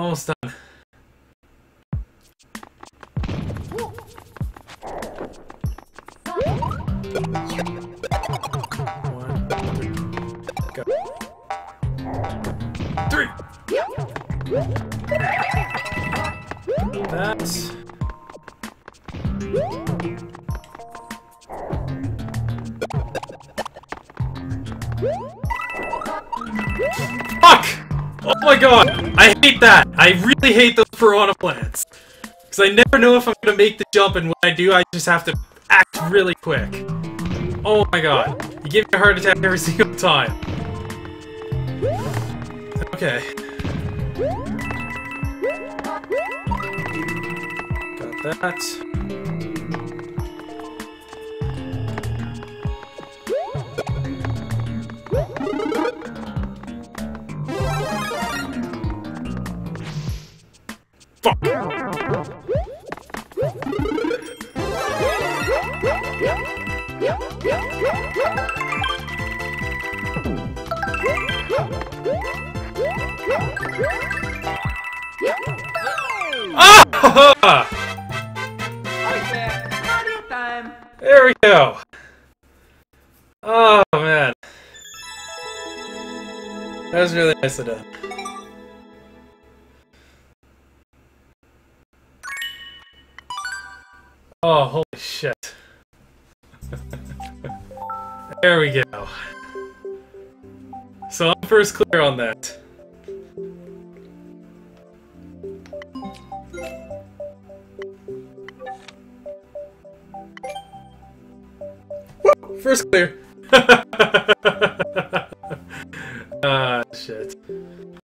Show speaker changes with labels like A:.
A: Almost done. One, go. 3. That's. Fuck! Oh my god! I hate that! I really hate those piranha plants. Because I never know if I'm gonna make the jump, and when I do, I just have to act really quick. Oh my god. You give me a heart attack every single time. Okay. Got that. Fuck! Ah! There we go. Oh man, that was really nice of them. Oh, holy shit. There we go. So I'm first clear on that. Woo! First clear. Ah, shit.